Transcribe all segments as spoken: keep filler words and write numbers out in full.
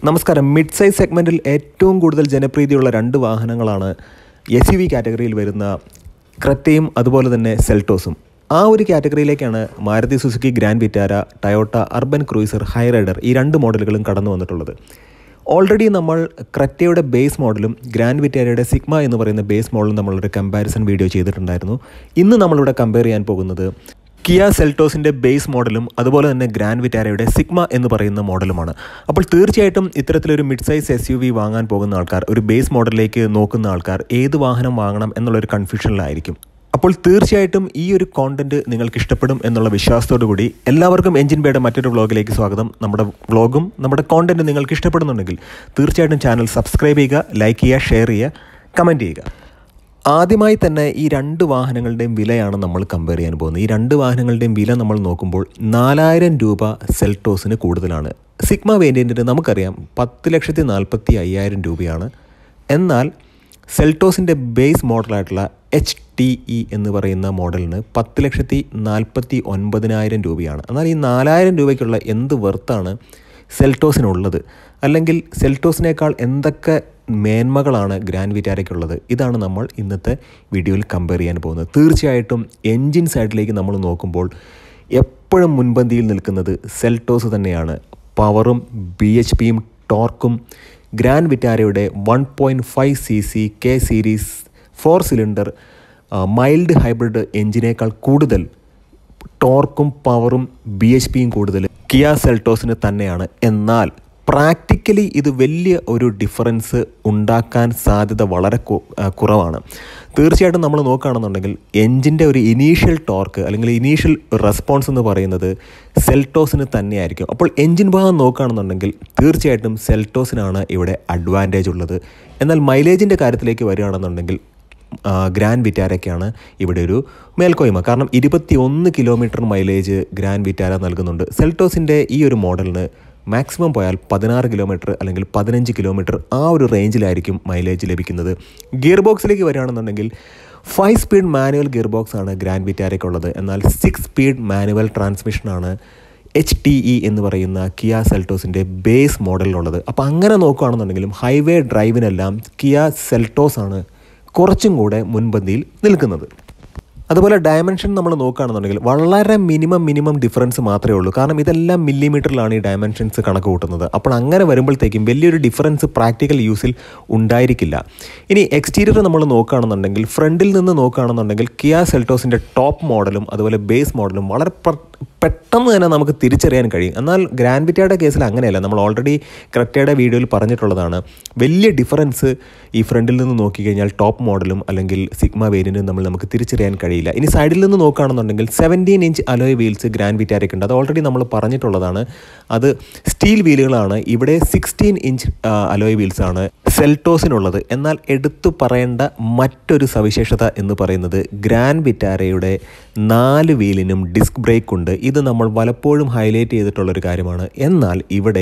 നമസ്കാരം. Mid size സെഗ്മെൻറ്റിൽ ഏറ്റവും കൂടുതൽ ജനപ്രീതിയുള്ള രണ്ട് വാഹനങ്ങളാണ് എസ് യു വി കാറ്റഗറിയിൽ വരുന്ന ക്രെറ്റയും അതുപോലെ തന്നെ സെൽട്ടോസും. ആ ഒരു കാറ്റഗറിയിലേക്കാണ് Maruti Suzuki Grand Vitara, Toyota Urban Cruiser, Hyryder ഈ രണ്ട് മോഡലുകളും കടന്നു വന്നിട്ടുള്ളത്. ഓൾറെഡി നമ്മൾ ക്രെറ്റയുടെ ബേസ് മോഡലും ഗ്രാൻഡ് വിറ്റാരയുടെ സിഗ്മ എന്ന് പറയുന്ന ബേസ് മോഡലും നമ്മളൊരു കമ്പാരിസൺ വീഡിയോ ചെയ്തിട്ടുണ്ടായിരുന്നു. ഇന്ന് നമ്മളിവിടെ കമ്പയർ ചെയ്യാൻ പോകുന്നത് കിയ സെൽട്ടോസിൻ്റെ ബേസ് മോഡലും അതുപോലെ തന്നെ ഗ്രാൻഡ് വിറ്റാരയുടെ സിഗ്മ എന്ന് പറയുന്ന മോഡലുമാണ്. അപ്പോൾ തീർച്ചയായിട്ടും ഇത്തരത്തിലൊരു mid size S U V വാങ്ങാൻ പോകുന്ന ആൾക്കാർ, ഒരു ബേസ് മോഡലിലേക്ക് നോക്കുന്ന ആൾക്കാർ ഏത് വാഹനം വാങ്ങണം എന്നുള്ളൊരു കൺഫ്യൂഷനിലായിരിക്കും. അപ്പോൾ തീർച്ചയായിട്ടും ഈ ഒരു കോണ്ടന്റ് നിങ്ങൾക്ക് ഇഷ്ടപ്പെടും എന്നുള്ള വിശ്വാസത്തോടു കൂടി എല്ലാവർക്കും എഞ്ചിൻ ബേയുടെ മറ്റൊരു വ്ളോഗിലേക്ക് സ്വാഗതം. നമ്മുടെ വ്ളോഗും നമ്മുടെ കോണ്ടന്റ് നിങ്ങൾക്ക് ഇഷ്ടപ്പെടുന്നുണ്ടെങ്കിൽ തീർച്ചയായിട്ടും ചാനൽ സബ്സ്ക്രൈബ് ചെയ്യുക, ലൈക്ക് ചെയ്യുക, ഷെയർ ചെയ്യുക, കമൻറ്റ് ചെയ്യുക. ആദ്യമായി തന്നെ ഈ രണ്ട് വാഹനങ്ങളുടെയും വിലയാണ് നമ്മൾ കമ്പയർ ചെയ്യാൻ പോകുന്നത്. ഈ രണ്ട് വാഹനങ്ങളുടെയും വില നമ്മൾ നോക്കുമ്പോൾ നാലായിരം രൂപ സെൽട്ടോസിന് കൂടുതലാണ്. സിഗ്മ വേരിയൻറ്റിന് നമുക്കറിയാം പത്ത് ലക്ഷത്തി നാൽപ്പത്തി അയ്യായിരം രൂപയാണ്. എന്നാൽ സെൽട്ടോസിൻ്റെ ബേസ് മോഡലായിട്ടുള്ള എച്ച് ടി ഇ എന്ന് പറയുന്ന മോഡലിന് പത്ത് ലക്ഷത്തി നാൽപ്പത്തി ഒൻപതിനായിരം രൂപയാണ്. എന്നാൽ ഈ നാലായിരം രൂപയ്ക്കുള്ള എന്ത് വെർത്താണ് സെൽട്ടോസിനുള്ളത്, അല്ലെങ്കിൽ സെൽട്ടോസിനേക്കാൾ എന്തൊക്കെ മേന്മകളാണ് ഗ്രാൻഡ് വിറ്റാരയ്ക്കുള്ളത്, ഇതാണ് നമ്മൾ ഇന്നത്തെ വീഡിയോയിൽ കമ്പയർ ചെയ്യാൻ പോകുന്നത്. തീർച്ചയായിട്ടും എൻജിൻ സൈഡിലേക്ക് നമ്മൾ നോക്കുമ്പോൾ എപ്പോഴും മുൻപന്തിയിൽ നിൽക്കുന്നത് സെൽട്ടോസ് തന്നെയാണ്. പവറും ബി എച്ച് പിയും ടോർക്കും ഗ്രാൻഡ് വിറ്റാരയുടെ one point five C C K series four cylinder mild hybrid എഞ്ചിനേക്കാൾ കൂടുതൽ ടോർക്കും പവറും ബി എച്ച് പിയും കൂടുതൽ കിയ സെൽട്ടോസിന് തന്നെയാണ്. എന്നാൽ പ്രാക്ടിക്കലി ഇത് വലിയ ഒരു ഡിഫറൻസ് ഉണ്ടാക്കാൻ സാധ്യത വളരെ കുറവാണ്. തീർച്ചയായിട്ടും നമ്മൾ നോക്കുകയാണെന്നുണ്ടെങ്കിൽ എൻജിൻ്റെ ഒരു ഇനീഷ്യൽ ടോർക്ക് അല്ലെങ്കിൽ ഇനീഷ്യൽ റെസ്പോൺസ് എന്ന് പറയുന്നത് സെൽട്ടോസിന് തന്നെയായിരിക്കും. അപ്പോൾ എൻജിൻ ഭാഗം നോക്കുകയാണെന്നുണ്ടെങ്കിൽ തീർച്ചയായിട്ടും സെൽട്ടോസിനാണ് ഇവിടെ അഡ്വാൻറ്റേജ് ഉള്ളത്. എന്നാൽ മൈലേജിൻ്റെ കാര്യത്തിലേക്ക് വരികയാണെന്നുണ്ടെങ്കിൽ ഗ്രാൻഡ് വിറ്റാരയ്ക്കാണ് ഇവിടെ ഒരു മേൽക്കോയ്മ. കാരണം ഇരുപത്തി ഒന്ന് കിലോമീറ്റർ മൈലേജ് ഗ്രാൻഡ് വിറ്റാര നൽകുന്നുണ്ട്. സെൽട്ടോസിൻ്റെ ഈ ഒരു മോഡലിന് മാക്സിമം പോയാൽ പതിനാറ് കിലോമീറ്റർ അല്ലെങ്കിൽ പതിനഞ്ച് കിലോമീറ്റർ ആ ഒരു റേഞ്ചിലായിരിക്കും മൈലേജ് ലഭിക്കുന്നത്. ഗിയർ ബോക്സിലേക്ക് വരികയാണെന്നുണ്ടെങ്കിൽ five speed manual gear box ആണ് ഗ്രാൻഡ് വിറ്റാരയ്ക്കുള്ളത്. എന്നാൽ സിക്സ് സ്പീഡ് മാനുവൽ ട്രാൻസ്മിഷനാണ് എച്ച് ടി ഇ എന്ന് പറയുന്ന കിയ സെൽട്ടോസിൻ്റെ ബേസ് മോഡലിലുള്ളത്. അപ്പോൾ അങ്ങനെ നോക്കുകയാണെന്നുണ്ടെങ്കിലും ഹൈവേ ഡ്രൈവിനെല്ലാം കിയ സെൽട്ടോസ് ആണ് കുറച്ചും കൂടെ മുൻപന്തിയിൽ നിൽക്കുന്നത്. അതുപോലെ ഡയമെൻഷൻ നമ്മൾ നോക്കുകയാണെന്നുണ്ടെങ്കിൽ വളരെ മിനിമം മിനിമം ഡിഫറൻസ് മാത്രമേ ഉള്ളൂ. കാരണം ഇതെല്ലാം മില്ലിമീറ്ററിലാണ് ഈ ഡയമെൻഷൻസ് കണക്ക് കൂട്ടുന്നത്. അപ്പോൾ അങ്ങനെ വരുമ്പോഴത്തേക്കും വലിയൊരു ഡിഫറൻസ് പ്രാക്ടിക്കൽ യൂസിൽ ഉണ്ടായിരിക്കില്ല. ഇനി എക്സ്റ്റീരിയർ നമ്മൾ നോക്കുകയാണെന്നുണ്ടെങ്കിൽ ഫ്രണ്ടിൽ നിന്ന് നോക്കുകയാണെന്നുണ്ടെങ്കിൽ കിയ സെൽട്ടോസിൻ്റെ ടോപ്പ് മോഡലും അതുപോലെ ബേസ് മോഡലും വളരെ പെട്ടെന്ന് തന്നെ നമുക്ക് തിരിച്ചറിയാൻ കഴിയും. എന്നാൽ ഗ്രാൻഡ് വിറ്റാരയുടെ കേസിൽ അങ്ങനെയല്ല. നമ്മൾ ഓൾറെഡി ക്രെറ്റയുടെ വീഡിയോയിൽ പറഞ്ഞിട്ടുള്ളതാണ്, വലിയ ഡിഫറൻസ് ഈ ഫ്രണ്ടിൽ നിന്ന് നോക്കിക്കഴിഞ്ഞാൽ ടോപ്പ് മോഡലും അല്ലെങ്കിൽ സിഗ്മ വേരിയൻറ്റും നമ്മൾ നമുക്ക് തിരിച്ചറിയാൻ കഴിയില്ല. ഇനി സൈഡിൽ നിന്ന് നോക്കുകയാണെന്നുണ്ടെങ്കിൽ seventeen inch alloy wheels grand വിറ്റാരയ്ക്കുണ്ട്. അത് ഓൾറെഡി നമ്മൾ പറഞ്ഞിട്ടുള്ളതാണ്. അത് സ്റ്റീൽ വീലുകളാണ്. ഇവിടെ സിക്സ്റ്റീൻ ഇഞ്ച് അലോയ് വീൽസാണ് സെൽട്ടോസിനുള്ളത്. എന്നാൽ എടുത്തു പറയേണ്ട മറ്റൊരു സവിശേഷത എന്ന് പറയുന്നത് ഗ്രാൻഡ് വിറ്റാരയുടെ നാല് വീലിനും ഡിസ്ക് ബ്രേക്ക് ഉണ്ട്. ഇത് നമ്മൾ പലപ്പോഴും ഹൈലൈറ്റ് ചെയ്തിട്ടുള്ളൊരു കാര്യമാണ്. എന്നാൽ ഇവിടെ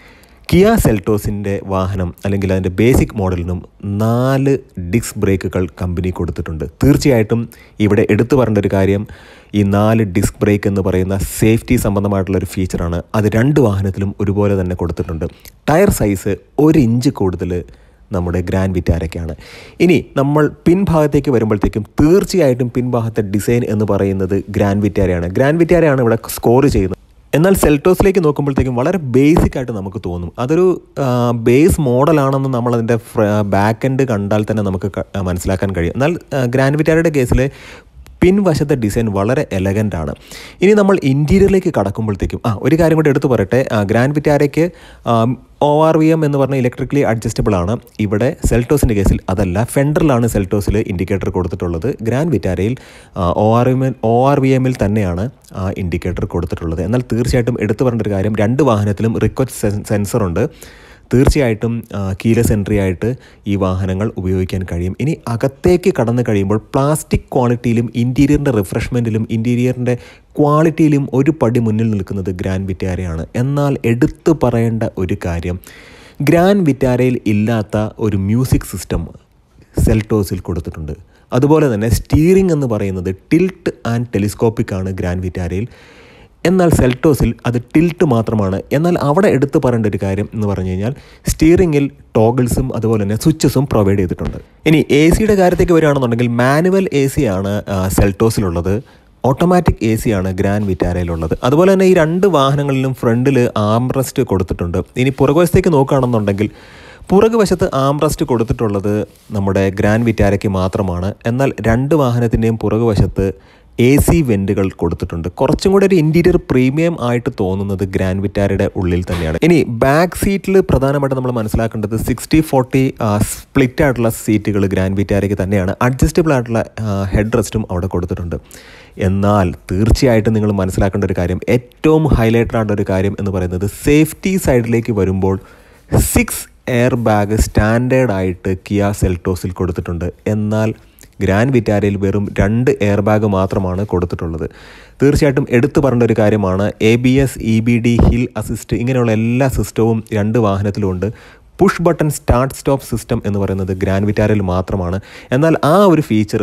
കിയ സെൽട്ടോസിൻ്റെ വാഹനം അല്ലെങ്കിൽ അതിൻ്റെ ബേസിക് മോഡലിനും നാല് ഡിസ്ക് ബ്രേക്കുകൾ കമ്പനി കൊടുത്തിട്ടുണ്ട്. തീർച്ചയായിട്ടും ഇവിടെ എടുത്തു പറയേണ്ട ഒരു കാര്യം, ഈ നാല് ഡിസ്ക് ബ്രേക്ക് എന്ന് പറയുന്ന സേഫ്റ്റി സംബന്ധമായിട്ടുള്ളൊരു ഫീച്ചറാണ്. അത് രണ്ട് വാഹനത്തിലും ഒരുപോലെ തന്നെ കൊടുത്തിട്ടുണ്ട്. ടയർ സൈസ് ഒരു ഇഞ്ച് കൂടുതൽ നമ്മുടെ ഗ്രാൻഡ് വിറ്റാരയ്ക്കാണ്. ഇനി നമ്മൾ പിൻഭാഗത്തേക്ക് വരുമ്പോഴത്തേക്കും തീർച്ചയായിട്ടും പിൻഭാഗത്തെ ഡിസൈൻ എന്ന് പറയുന്നത് ഗ്രാൻഡ് വിറ്റാരയാണ്. ഗ്രാൻഡ് വിറ്റാരയാണ് ഇവിടെ സ്കോർ ചെയ്യുന്നത്. എന്നാൽ സെൽട്ടോസിലേക്ക് നോക്കുമ്പോഴത്തേക്കും വളരെ ബേസിക് ആയിട്ട് നമുക്ക് തോന്നും. അതൊരു ബേസ് മോഡലാണെന്ന് നമ്മളതിൻ്റെ ബാക്ക് എൻഡ് കണ്ടാൽ തന്നെ നമുക്ക് മനസ്സിലാക്കാൻ കഴിയും. എന്നാൽ ഗ്രാൻഡ് വിറ്റാരയുടെ കേസിൽ പിൻവശത്തെ ഡിസൈൻ വളരെ എലഗൻ്റാണ്. ഇനി നമ്മൾ ഇൻറ്റീരിയറിലേക്ക് കടക്കുമ്പോഴത്തേക്കും ആ ഒരു കാര്യം കൂടി എടുത്തു പറയട്ടെ. ഗ്രാൻഡ് വിറ്റാരയ്ക്ക് ഒ ആർ വി എം എന്ന് പറഞ്ഞാൽ ഇലക്ട്രിക്കലി അഡ്ജസ്റ്റബിൾ ആണ്. ഇവിടെ സെൽട്ടോസിൻ്റെ കേസിൽ അതല്ല. ഫെൻഡറിലാണ് സെൽട്ടോസിൽ ഇൻഡിക്കേറ്റർ കൊടുത്തിട്ടുള്ളത്. ഗ്രാൻഡ് വിറ്റാരയിൽ O R M O R V എമ്മിൽ തന്നെയാണ് ഇൻഡിക്കേറ്റർ കൊടുത്തിട്ടുള്ളത്. എന്നാൽ തീർച്ചയായിട്ടും എടുത്തു പറയേണ്ട ഒരു കാര്യം, രണ്ട് വാഹനത്തിലും റിക്വസ്റ്റ് സെൻസറുണ്ട്. തീർച്ചയായിട്ടും കീലെസ് എൻട്രി ആയിട്ട് ഈ വാഹനങ്ങൾ ഉപയോഗിക്കാൻ കഴിയും. ഇനി അകത്തേക്ക് കടന്നു കഴിയുമ്പോൾ പ്ലാസ്റ്റിക് ക്വാളിറ്റിയിലും ഇൻറ്റീരിയറിൻ്റെ റിഫ്രഷ്മെൻറ്റിലും ഇൻറ്റീരിയറിൻ്റെ ക്വാളിറ്റിയിലും ഒരു പടി മുന്നിൽ നിൽക്കുന്നത് ഗ്രാൻഡ് വിറ്റാരയാണ്. എന്നാൽ എടുത്തു പറയേണ്ട ഒരു കാര്യം, ഗ്രാൻഡ് വിറ്റാരയിൽ ഇല്ലാത്ത ഒരു മ്യൂസിക് സിസ്റ്റം സെൽട്ടോസിൽ കൊടുത്തിട്ടുണ്ട്. അതുപോലെ തന്നെ സ്റ്റീറിംഗ് എന്ന് പറയുന്നത് ടിൽറ്റ് ആൻഡ് ടെലിസ്കോപ്പിക് ആണ് ഗ്രാൻഡ് വിറ്റാരയിൽ. എന്നാൽ സെൽറ്റോസിൽ അത് ടിൽറ്റ് മാത്രമാണ്. എന്നാൽ അവിടെ എടുത്തു പറയേണ്ട ഒരു കാര്യം എന്ന് പറഞ്ഞു കഴിഞ്ഞാൽ സ്റ്റിയറിങ്ങിൽ ടോഗിൾസും അതുപോലെ തന്നെ സ്വിച്ചസും പ്രൊവൈഡ് ചെയ്തിട്ടുണ്ട്. ഇനി എ സിയുടെ കാര്യത്തേക്ക് വരികയാണെന്നുണ്ടെങ്കിൽ മാനുവൽ എ സി ആണ് സെൽറ്റോസിലുള്ളത്, ഓട്ടോമാറ്റിക് എ സി ആണ് ഗ്രാൻഡ് വിറ്റാരയിലുള്ളത്. അതുപോലെ തന്നെ ഈ രണ്ട് വാഹനങ്ങളിലും ഫ്രണ്ടിൽ ആംറസ്റ്റ് കൊടുത്തിട്ടുണ്ട്. ഇനി പുറകുവശത്തേക്ക് നോക്കുകയാണെന്നുണ്ടെങ്കിൽ പുറകുവശത്ത് ആംറസ്റ്റ് കൊടുത്തിട്ടുള്ളത് നമ്മുടെ ഗ്രാൻഡ് വിറ്റാരയ്ക്ക് മാത്രമാണ്. എന്നാൽ രണ്ട് വാഹനത്തിൻ്റെയും പുറകുവശത്ത് എ സി വെൻറ്റുകൾ കൊടുത്തിട്ടുണ്ട്. കുറച്ചും കൂടെ ഒരു ഇൻറ്റീരിയർ പ്രീമിയം ആയിട്ട് തോന്നുന്നത് ഗ്രാൻഡ് വിറ്റാരയുടെ ഉള്ളിൽ തന്നെയാണ്. ഇനി ബാക്ക് സീറ്റിൽ പ്രധാനമായിട്ട് നമ്മൾ മനസ്സിലാക്കേണ്ടത് സിക്സ്റ്റി ഫോർട്ടി സ്പ്ലിറ്റ് ആയിട്ടുള്ള സീറ്റുകൾ ഗ്രാൻഡ് വിറ്റാരയ്ക്ക് തന്നെയാണ്. അഡ്ജസ്റ്റബിൾ ആയിട്ടുള്ള ഹെഡ് റെസ്റ്റും അവിടെ കൊടുത്തിട്ടുണ്ട്. എന്നാൽ തീർച്ചയായിട്ടും നിങ്ങൾ മനസ്സിലാക്കേണ്ട ഒരു കാര്യം, ഏറ്റവും ഹൈലൈറ്റഡ് ആയിട്ടുള്ള ഒരു കാര്യം എന്ന് പറയുന്നത് സേഫ്റ്റി സൈഡിലേക്ക് വരുമ്പോൾ സിക്സ് എയർ ബാഗ് സ്റ്റാൻഡേർഡ് ആയിട്ട് കിയ സെൽറ്റോസിൽ കൊടുത്തിട്ടുണ്ട്. എന്നാൽ ഗ്രാൻഡ് വിറ്റാരയിൽ വെറും രണ്ട് എയർ ബാഗ് മാത്രമാണ് കൊടുത്തിട്ടുള്ളത്. തീർച്ചയായിട്ടും എടുത്തു പറയേണ്ട ഒരു കാര്യമാണ്, A B S, E B D, hill assist ഇങ്ങനെയുള്ള എല്ലാ സിസ്റ്റവും രണ്ട് വാഹനത്തിലുമുണ്ട്. Push button start stop system എന്ന് പറയുന്നത് ഗ്രാൻഡ് വിറ്റാരയിൽ മാത്രമാണ്. എന്നാൽ ആ ഒരു ഫീച്ചർ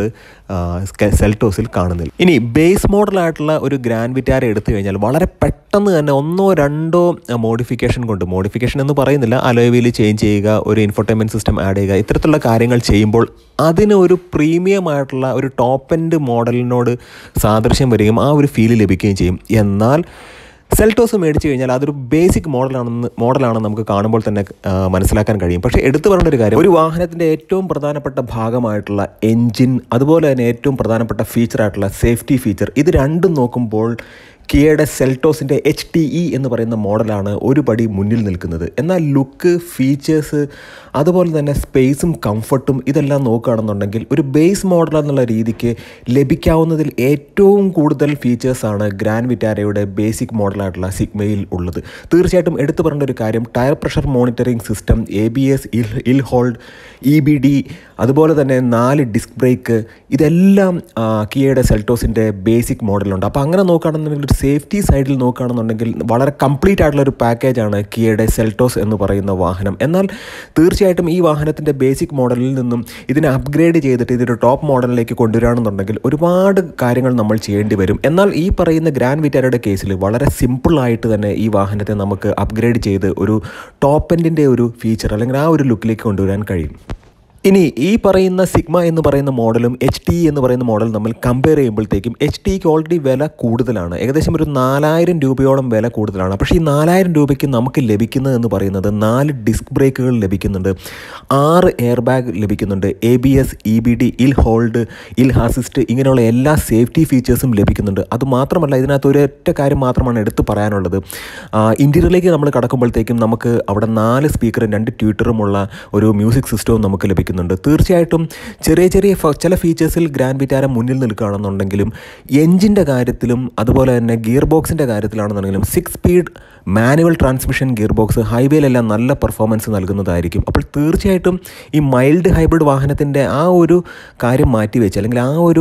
സെൽറ്റോസിൽ കാണുന്നില്ല. ഇനി ബേസ് മോഡലായിട്ടുള്ള ഒരു ഗ്രാൻഡ് വിറ്റാര എടുത്തു കഴിഞ്ഞാൽ വളരെ പെട്ടെന്ന് തന്നെ ഒന്നോ രണ്ടോ മോഡിഫിക്കേഷൻ കൊണ്ട്, മോഡിഫിക്കേഷൻ എന്ന് പറയുന്നില്ല, അലോയ് വീൽ ചേഞ്ച് ചെയ്യുക, ഒരു ഇൻഫോർടൈൻമെൻറ്റ് സിസ്റ്റം ആഡ് ചെയ്യുക, ഇത്തരത്തിലുള്ള കാര്യങ്ങൾ ചെയ്യുമ്പോൾ അതിന് ഒരു പ്രീമിയം ആയിട്ടുള്ള ഒരു ടോപ്പ് എൻഡ് മോഡലിനോട് സാദൃശ്യം വരികയും ആ ഒരു ഫീല് ലഭിക്കുകയും ചെയ്യും. എന്നാൽ സെൽറ്റോസ് മേടിച്ചു കഴിഞ്ഞാൽ അതൊരു ബേസിക് മോഡലാണെന്ന് മോഡലാണെന്ന് നമുക്ക് കാണുമ്പോൾ തന്നെ മനസ്സിലാക്കാൻ കഴിയും. പക്ഷേ എടുത്തു പറയേണ്ട ഒരു കാര്യം, ഒരു വാഹനത്തിൻ്റെ ഏറ്റവും പ്രധാനപ്പെട്ട ഭാഗമായിട്ടുള്ള എൻജിൻ, അതുപോലെ തന്നെ ഏറ്റവും പ്രധാനപ്പെട്ട ഫീച്ചറായിട്ടുള്ള സേഫ്റ്റി ഫീച്ചർ, ഇത് രണ്ടും നോക്കുമ്പോൾ കിയയുടെ സെൽറ്റോസിൻ്റെ എച്ച് ടി ഇ എന്ന് പറയുന്ന മോഡലാണ് ഒരു പടി മുന്നിൽ നിൽക്കുന്നത്. എന്നാൽ ലുക്ക്, ഫീച്ചേഴ്സ്, അതുപോലെ തന്നെ സ്പേസും കംഫർട്ടും ഇതെല്ലാം നോക്കുകയാണെന്നുണ്ടെങ്കിൽ ഒരു ബേസ് മോഡൽ എന്നുള്ള രീതിക്ക് ലഭിക്കാവുന്നതിൽ ഏറ്റവും കൂടുതൽ ഫീച്ചേഴ്സാണ് ഗ്രാൻഡ് വിറ്റാരയുടെ ബേസിക് മോഡലായിട്ടുള്ള സിഗ്മയിൽ ഉള്ളത്. തീർച്ചയായിട്ടും എടുത്തു പറയേണ്ട ഒരു കാര്യം, tyre pressure monitoring system, A B S, hill hold, E B D, അതുപോലെ തന്നെ നാല് ഡിസ്ക് ബ്രേക്ക്, ഇതെല്ലാം കിയയുടെ സെൽറ്റോസിൻ്റെ ബേസിക് മോഡലുണ്ട്. അപ്പോൾ അങ്ങനെ നോക്കുകയാണെന്നുണ്ടെങ്കിൽ സേഫ്റ്റി സൈഡിൽ നോക്കുകയാണെന്നുണ്ടെങ്കിൽ വളരെ കംപ്ലീറ്റ് ആയിട്ടുള്ള ഒരു പാക്കേജാണ് കിയയുടെ സെൽറ്റോസ് എന്ന് പറയുന്ന വാഹനം. എന്നാൽ തീർച്ചയായിട്ടും ഈ വാഹനത്തിൻ്റെ ബേസിക് മോഡലിൽ നിന്നും ഇതിനെ അപ്ഗ്രേഡ് ചെയ്തിട്ട് ഇതൊരു ടോപ്പ് മോഡലിലേക്ക് കൊണ്ടുവരികയാണെന്നുണ്ടെങ്കിൽ ഒരുപാട് കാര്യങ്ങൾ നമ്മൾ ചെയ്യേണ്ടി വരും. എന്നാൽ ഈ പറയുന്ന ഗ്രാൻഡ് വിറ്റാരയുടെ കേസിൽ വളരെ സിമ്പിളായിട്ട് തന്നെ ഈ വാഹനത്തെ നമുക്ക് അപ്ഗ്രേഡ് ചെയ്ത് ഒരു ടോപ്പ് എൻഡിൻ്റെ ഒരു ഫീച്ചർ അല്ലെങ്കിൽ ആ ഒരു ലുക്കിലേക്ക് കൊണ്ടുവരാൻ കഴിയും. ഇനി ഈ പറയുന്ന സിഗ്മ എന്ന് പറയുന്ന മോഡലും എച്ച് ടി എന്ന് പറയുന്ന മോഡലും നമ്മൾ കമ്പയർ ചെയ്യുമ്പോഴത്തേക്കും എച്ച് ടിക്ക് ഓൾറെഡി വില കൂടുതലാണ്, ഏകദേശം ഒരു നാലായിരം രൂപയോളം വില കൂടുതലാണ്. പക്ഷേ ഈ നാലായിരം രൂപയ്ക്ക് നമുക്ക് ലഭിക്കുന്നത് എന്ന് പറയുന്നത് നാല് ഡിസ്ക് ബ്രേക്കുകൾ ലഭിക്കുന്നുണ്ട്, ആറ് എയർ ബാഗ് ലഭിക്കുന്നുണ്ട്, A B S, E B D, hill hold, hill assist ഇങ്ങനെയുള്ള എല്ലാ സേഫ്റ്റി ഫീച്ചേഴ്സും ലഭിക്കുന്നുണ്ട്. അതുമാത്രമല്ല, ഇതിനകത്ത് ഒരൊറ്റ കാര്യം മാത്രമാണ് എടുത്തു പറയാനുള്ളത്. ഇൻറ്റീരിയറിലേക്ക് നമ്മൾ കടക്കുമ്പോഴത്തേക്കും നമുക്ക് അവിടെ നാല് സ്പീക്കറും രണ്ട് ട്യൂട്ടറുമുള്ള ഒരു മ്യൂസിക് സിസ്റ്റവും നമുക്ക് ലഭിക്കും. തീർച്ചയായിട്ടും ചെറിയ ചെറിയ ചില ഫീച്ചേഴ്സിൽ ഗ്രാൻഡ് വിറ്റാര മുന്നിൽ നിൽക്കുകയാണെന്നുണ്ടെങ്കിലും എഞ്ചിൻ്റെ കാര്യത്തിലും അതുപോലെ തന്നെ ഗിയർ ബോക്സിൻ്റെ കാര്യത്തിലാണെന്നുണ്ടെങ്കിലും six speed manual transmission gear box ഹൈവേയിലെല്ലാം നല്ല പെർഫോമൻസ് നൽകുന്നതായിരിക്കും. അപ്പോൾ തീർച്ചയായിട്ടും ഈ മൈൽഡ് ഹൈബ്രിഡ് വാഹനത്തിൻ്റെ ആ ഒരു കാര്യം മാറ്റി വെച്ച് അല്ലെങ്കിൽ ആ ഒരു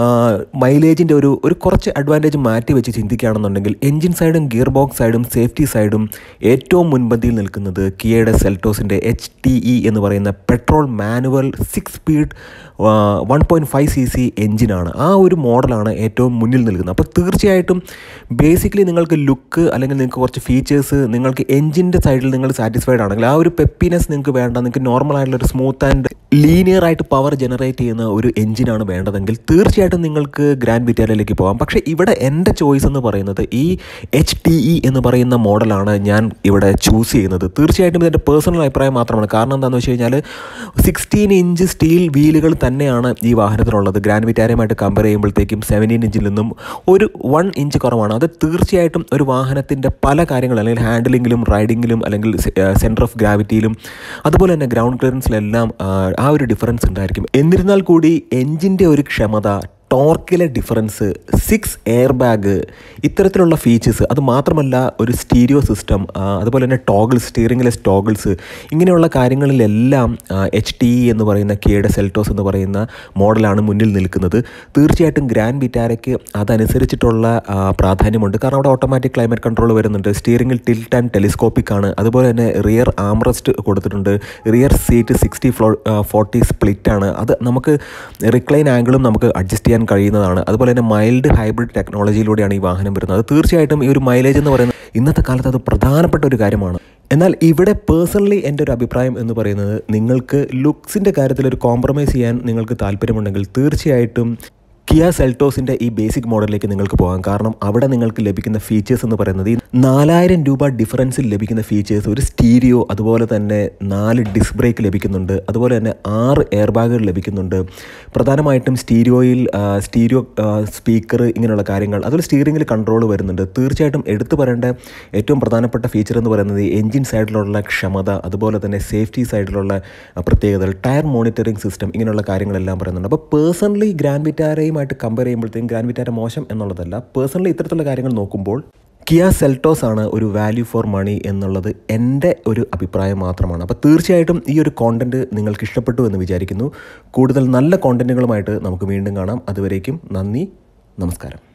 മൈലേജിൻ്റെ ഒരു ഒരു കുറച്ച് അഡ്വാൻറ്റേജ് മാറ്റി വെച്ച് ചിന്തിക്കുകയാണെന്നുണ്ടെങ്കിൽ എഞ്ചിൻ സൈഡും ഗിയർ ബോക്സ് സൈഡും സേഫ്റ്റി സൈഡും ഏറ്റവും മുൻപന്തിയിൽ നിൽക്കുന്നത് കിയയുടെ സെൽറ്റോസിൻ്റെ എച്ച് ടി ഇ എന്ന് പറയുന്ന petrol manual six speed one point five C C എഞ്ചിനാണ്. ആ ഒരു മോഡലാണ് ഏറ്റവും മുന്നിൽ നിൽക്കുന്നത്. അപ്പോൾ തീർച്ചയായിട്ടും ബേസിക്കലി നിങ്ങൾക്ക് ലുക്ക് അല്ലെങ്കിൽ നിങ്ങൾക്ക് കുറച്ച് ഫീച്ചേഴ്സ്, നിങ്ങൾക്ക് എഞ്ചിൻ്റെ സൈഡിൽ നിങ്ങൾ സാറ്റിസ്ഫൈഡ് ആണെങ്കിൽ ആ ഒരു പെപ്പിനെസ് നിങ്ങൾക്ക് വേണ്ട, നിങ്ങൾക്ക് നോർമൽ ആയിട്ടുള്ള ഒരു സ്മൂത്ത് ആൻഡ് ലീനിയർ ആയിട്ട് പവർ ജനറേറ്റ് ചെയ്യുന്ന ഒരു എഞ്ചിനാണ് വേണ്ടതെങ്കിൽ തീർച്ചയായിട്ടും നിങ്ങൾക്ക് ഗ്രാൻഡ് വിറ്റാരയിലേക്ക് പോകാം. പക്ഷേ ഇവിടെ എൻ്റെ ചോയ്സ് എന്ന് പറയുന്നത് ഈ എച്ച് ടി ഇ എന്ന് പറയുന്ന മോഡലാണ് ഞാൻ ഇവിടെ ചൂസ് ചെയ്യുന്നത്. തീർച്ചയായിട്ടും ഇതിൻ്റെ പേഴ്സണൽ അഭിപ്രായം മാത്രമാണ്. കാരണം എന്താണെന്ന് വെച്ച് കഴിഞ്ഞാൽ സിക്സ്റ്റീൻ ഇഞ്ച് സ്റ്റീൽ വീലുകൾ തന്നെയാണ് ഈ വാഹനത്തിനുള്ളത്. ഗ്രാൻഡ് വിറ്റാരയുമായിട്ട് കമ്പയർ ചെയ്യുമ്പോഴത്തേക്കും സെവൻറ്റീൻ ഇഞ്ചിൽ നിന്നും ഒരു വൺ ഇഞ്ച് കുറവാണ്. അത് തീർച്ചയായിട്ടും ഒരു വാഹനത്തിൻ്റെ പല കാര്യങ്ങളും അല്ലെങ്കിൽ ഹാൻഡിലിങ്ങിലും റൈഡിങ്ങിലും അല്ലെങ്കിൽ സെൻറ്റർ ഓഫ് ഗ്രാവിറ്റിയിലും അതുപോലെ തന്നെ ഗ്രൗണ്ട് ക്ലിയറൻസിലെല്ലാം ആ ഒരു ഡിഫറൻസ് ഉണ്ടായിരിക്കും. എന്നിരുന്നാൽ കൂടി എൻജിൻ്റെ ഒരു ക്ഷമത, ടോർക്കിലെ ഡിഫറൻസ്, സിക്സ് എയർ ബാഗ്, ഇത്തരത്തിലുള്ള ഫീച്ചേഴ്സ്, അത് മാത്രമല്ല ഒരു സ്റ്റീരിയോ സിസ്റ്റം, അതുപോലെ തന്നെ ടോഗിൾസ്, സ്റ്റിയറിംഗിലെ ടോഗിൾസ്, ഇങ്ങനെയുള്ള കാര്യങ്ങളിലെല്ലാം എച്ച് ടി ഇ എന്ന് പറയുന്ന കിയയുടെ സെൽറ്റോസ് എന്ന് പറയുന്ന മോഡലാണ് മുന്നിൽ നിൽക്കുന്നത്. തീർച്ചയായിട്ടും ഗ്രാൻഡ് വിറ്റാരയ്ക്ക് അതനുസരിച്ചിട്ടുള്ള പ്രാധാന്യമുണ്ട്. കാരണം അവിടെ ഓട്ടോമാറ്റിക് ക്ലൈമറ്റ് കൺട്രോൾ വരുന്നുണ്ട്, സ്റ്റിയറിംഗിൽ ടിൽറ്റ് ആൻഡ് ടെലിസ്കോപ്പിക് ആണ്, അതുപോലെ തന്നെ റിയർ ആംറസ്റ്റ് കൊടുത്തിട്ടുണ്ട്, rear seat sixty flow forty split ആണ്. അത് നമുക്ക് റിക്ലൈൻ ആംഗിളും നമുക്ക് അഡ്ജസ്റ്റ് ചെയ്യാൻ കഴിയുന്നതാണ്. അതുപോലെ തന്നെ മൈൽഡ് ഹൈബ്രിഡ് ടെക്നോളജിയിലൂടെയാണ് ഈ വാഹനം വരുന്നത്. അത് തീർച്ചയായിട്ടും ഈ ഒരു മൈലേജ് എന്ന് പറയുന്നത് ഇന്നത്തെ കാലത്ത് അത് പ്രധാനപ്പെട്ട ഒരു കാര്യമാണ്. എന്നാൽ ഇവിടെ പേഴ്സണലി എൻ്റെ ഒരു അഭിപ്രായം എന്ന് പറയുന്നത്, നിങ്ങൾക്ക് ലുക്സിൻ്റെ കാര്യത്തിൽ ഒരു കോംപ്രമൈസ് ചെയ്യാൻ നിങ്ങൾക്ക് താല്പര്യമുണ്ടെങ്കിൽ തീർച്ചയായിട്ടും കിയ സെൽറ്റോസിൻ്റെ ഈ ബേസിക് മോഡലിലേക്ക് നിങ്ങൾക്ക് പോകാം. കാരണം അവിടെ നിങ്ങൾക്ക് ലഭിക്കുന്ന ഫീച്ചേഴ്സ് എന്ന് പറയുന്നത് ഈ നാലായിരം രൂപ ഡിഫറൻസിൽ ലഭിക്കുന്ന ഫീച്ചേഴ്സ്, ഒരു സ്റ്റീരിയോ, അതുപോലെ തന്നെ നാല് ഡിസ്ക് ബ്രേക്ക് ലഭിക്കുന്നുണ്ട്, അതുപോലെ തന്നെ ആറ് എയർ ബാഗുകൾ ലഭിക്കുന്നുണ്ട്. പ്രധാനമായിട്ടും സ്റ്റീരിയോയിൽ സ്റ്റീരിയോ സ്പീക്കർ, ഇങ്ങനെയുള്ള കാര്യങ്ങൾ, അതുപോലെ സ്റ്റിയറിംഗിൽ കൺട്രോൾ വരുന്നുണ്ട്. തീർച്ചയായിട്ടും എടുത്തു പറയേണ്ട ഏറ്റവും പ്രധാനപ്പെട്ട ഫീച്ചർ എന്ന് പറയുന്നത് എൻജിൻ സൈഡിലുള്ള ക്ഷമത, അതുപോലെ തന്നെ സേഫ്റ്റി സൈഡിലുള്ള പ്രത്യേകതകൾ, ടയർ മോണിറ്ററിംഗ് സിസ്റ്റം, ഇങ്ങനെയുള്ള കാര്യങ്ങളെല്ലാം പറയുന്നുണ്ട്. അപ്പോൾ പേഴ്സണലി ഗ്രാൻഡ് വിറ്റാരയും ആയിട്ട് കമ്പയർ ചെയ്യുമ്പോഴത്തേക്കും ഗ്രാൻഡ് വിറ്റാര മോശം എന്നുള്ളതല്ല. പേഴ്സണലി ഇത്തരത്തിലുള്ള കാര്യങ്ങൾ നോക്കുമ്പോൾ കിയ സെൽറ്റോസ് ആണ് ഒരു വാല്യൂ ഫോർ മണി എന്നുള്ളത് എൻ്റെ ഒരു അഭിപ്രായം മാത്രമാണ്. അപ്പോൾ തീർച്ചയായിട്ടും ഈ ഒരു കോണ്ടൻറ്റ് നിങ്ങൾക്ക് ഇഷ്ടപ്പെട്ടു എന്ന് വിചാരിക്കുന്നു. കൂടുതൽ നല്ല കോണ്ടൻറ്റുകളുമായിട്ട് നമുക്ക് വീണ്ടും കാണാം. അതുവരേക്കും നന്ദി, നമസ്കാരം.